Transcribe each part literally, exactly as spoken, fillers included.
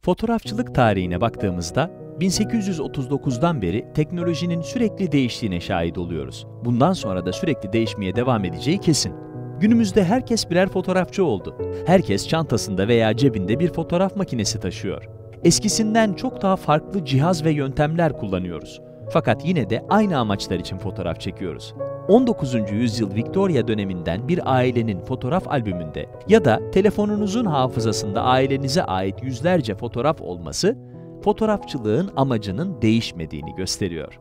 Fotoğrafçılık tarihine baktığımızda bin sekiz yüz otuz dokuzdan beri teknolojinin sürekli değiştiğine şahit oluyoruz. Bundan sonra da sürekli değişmeye devam edeceği kesin. Günümüzde herkes birer fotoğrafçı oldu. Herkes çantasında veya cebinde bir fotoğraf makinesi taşıyor. Eskisinden çok daha farklı cihaz ve yöntemler kullanıyoruz. Fakat yine de aynı amaçlar için fotoğraf çekiyoruz. on dokuzuncu yüzyıl Victoria döneminden bir ailenin fotoğraf albümünde ya da telefonunuzun hafızasında ailenize ait yüzlerce fotoğraf olması, fotoğrafçılığın amacının değişmediğini gösteriyor.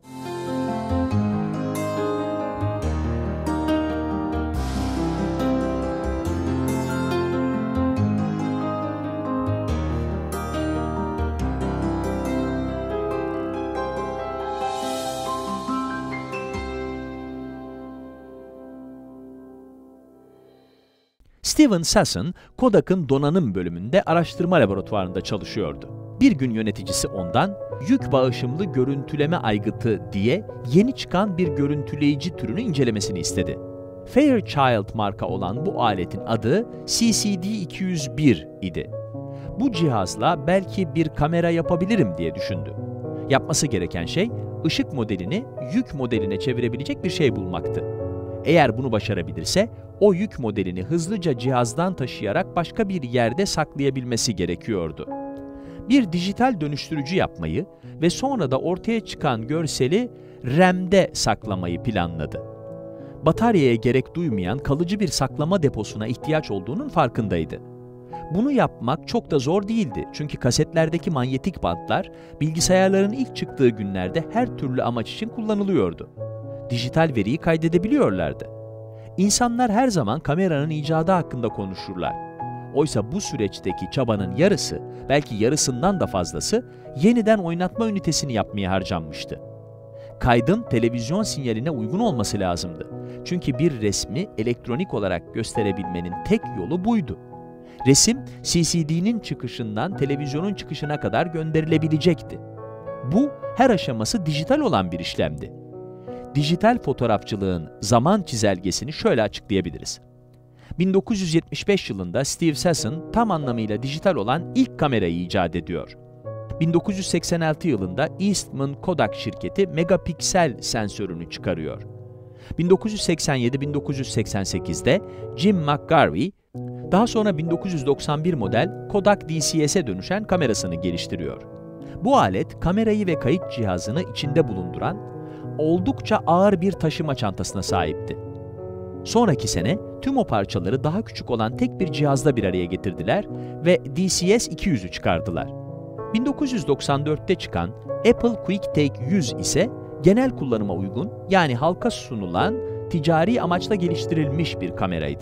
Steven Sasson, Kodak'ın donanım bölümünde araştırma laboratuvarında çalışıyordu. Bir gün yöneticisi ondan, yük bağışımlı görüntüleme aygıtı diye yeni çıkan bir görüntüleyici türünü incelemesini istedi. Fairchild marka olan bu aletin adı C C D iki yüz bir idi. Bu cihazla belki bir kamera yapabilirim diye düşündü. Yapması gereken şey, ışık modelini yük modeline çevirebilecek bir şey bulmaktı. Eğer bunu başarabilirse, o yük modelini hızlıca cihazdan taşıyarak başka bir yerde saklayabilmesi gerekiyordu. Bir dijital dönüştürücü yapmayı ve sonra da ortaya çıkan görseli R A M'de saklamayı planladı. Bataryaya gerek duymayan kalıcı bir saklama deposuna ihtiyaç olduğunun farkındaydı. Bunu yapmak çok da zor değildi çünkü kasetlerdeki manyetik bantlar bilgisayarların ilk çıktığı günlerde her türlü amaç için kullanılıyordu. Dijital veriyi kaydedebiliyorlardı. İnsanlar her zaman kameranın icadı hakkında konuşurlar. Oysa bu süreçteki çabanın yarısı, belki yarısından da fazlası, yeniden oynatma ünitesini yapmaya harcanmıştı. Kaydın televizyon sinyaline uygun olması lazımdı. Çünkü bir resmi elektronik olarak gösterebilmenin tek yolu buydu. Resim, C C D'nin çıkışından televizyonun çıkışına kadar gönderilebilecekti. Bu, her aşaması dijital olan bir işlemdi. Dijital fotoğrafçılığın zaman çizelgesini şöyle açıklayabiliriz. bin dokuz yüz yetmiş beş yılında Steve Sasson tam anlamıyla dijital olan ilk kamerayı icat ediyor. bin dokuz yüz seksen altı yılında Eastman Kodak şirketi megapiksel sensörünü çıkarıyor. bin dokuz yüz seksen yedi bin dokuz yüz seksen sekizde Jim McGarvey, daha sonra bin dokuz yüz doksan bir model Kodak D C S'e dönüşen kamerasını geliştiriyor. Bu alet, kamerayı ve kayıt cihazını içinde bulunduran oldukça ağır bir taşıma çantasına sahipti. Sonraki sene tüm o parçaları daha küçük olan tek bir cihazda bir araya getirdiler ve D C S iki yüzü çıkardılar. bin dokuz yüz doksan dörtte çıkan Apple QuickTake yüz ise genel kullanıma uygun, yani halka sunulan ticari amaçla geliştirilmiş bir kameraydı.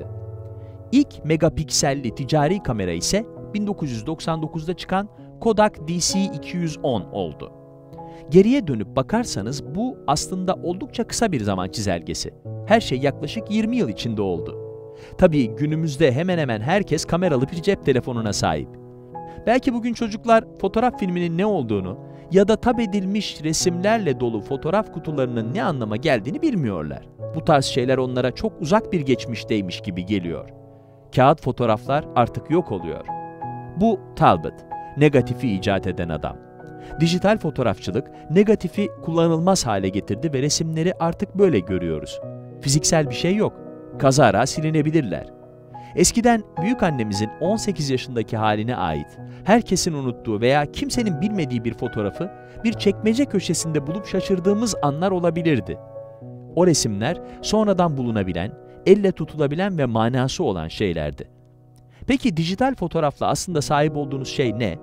İlk megapikselli ticari kamera ise bin dokuz yüz doksan dokuzda çıkan Kodak D C iki yüz on oldu. Geriye dönüp bakarsanız bu aslında oldukça kısa bir zaman çizelgesi. Her şey yaklaşık yirmi yıl içinde oldu. Tabii günümüzde hemen hemen herkes kameralı bir cep telefonuna sahip. Belki bugün çocuklar fotoğraf filminin ne olduğunu ya da tab edilmiş resimlerle dolu fotoğraf kutularının ne anlama geldiğini bilmiyorlar. Bu tarz şeyler onlara çok uzak bir geçmişteymiş gibi geliyor. Kağıt fotoğraflar artık yok oluyor. Bu Talbot, negatifi icat eden adam. Dijital fotoğrafçılık, negatifi kullanılmaz hale getirdi ve resimleri artık böyle görüyoruz. Fiziksel bir şey yok. Kazara silinebilirler. Eskiden büyükannemizin on sekiz yaşındaki haline ait, herkesin unuttuğu veya kimsenin bilmediği bir fotoğrafı bir çekmece köşesinde bulup şaşırdığımız anlar olabilirdi. O resimler sonradan bulunabilen, elle tutulabilen ve manası olan şeylerdi. Peki dijital fotoğrafla aslında sahip olduğunuz şey ne?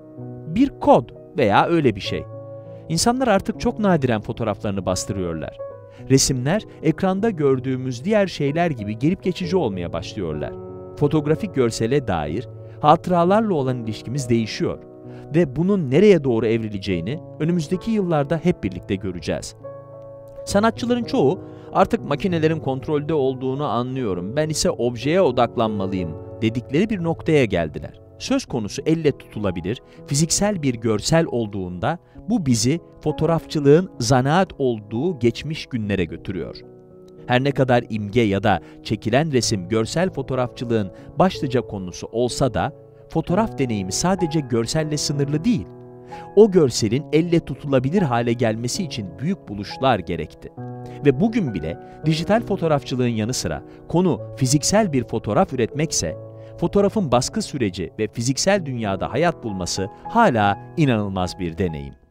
Bir kod veya öyle bir şey. İnsanlar artık çok nadiren fotoğraflarını bastırıyorlar. Resimler, ekranda gördüğümüz diğer şeyler gibi gelip geçici olmaya başlıyorlar. Fotoğrafik görsele dair hatıralarla olan ilişkimiz değişiyor ve bunun nereye doğru evrileceğini önümüzdeki yıllarda hep birlikte göreceğiz. Sanatçıların çoğu, artık makinelerin kontrolde olduğunu anlıyorum, ben ise objeye odaklanmalıyım dedikleri bir noktaya geldiler. Söz konusu elle tutulabilir, fiziksel bir görsel olduğunda bu bizi fotoğrafçılığın zanaat olduğu geçmiş günlere götürüyor. Her ne kadar imge ya da çekilen resim görsel fotoğrafçılığın başlıca konusu olsa da fotoğraf deneyimi sadece görselle sınırlı değil. O görselin elle tutulabilir hale gelmesi için büyük buluşlar gerekti. Ve bugün bile dijital fotoğrafçılığın yanı sıra konu fiziksel bir fotoğraf üretmekse, fotoğrafın baskı süreci ve fiziksel dünyada hayat bulması hala inanılmaz bir deneyim.